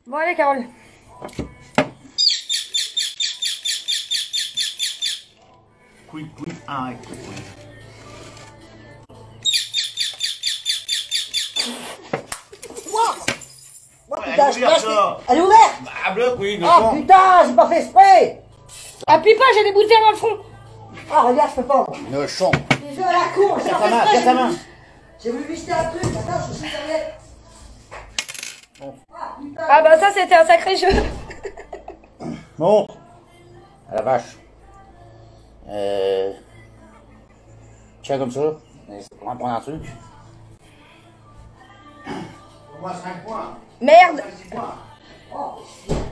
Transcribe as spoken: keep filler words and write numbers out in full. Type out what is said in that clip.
Bon, allez, Carole. Quick, quick, ah, quick, quick. Oh putain, je cache les... Elle est ouverte. Ah, bloc, oui, de Ah fond. putain, j'ai pas fait exprès. Appuie pas, j'ai des bouteilles dans le fond. Ah regarde, je peux pas. Le chon. Les jeux à la cour, j'ai Tiens pas ta main, fait tiens ta exprès. main. J'ai voulu visiter un truc, attends, je suis serviette. Bon. Ah putain. Ah bah ça, c'était un sacré jeu. Bon. À la vache. Euh... Tiens comme ça. On va prendre un truc. Au moins cinq points. Merde. six points. Oh,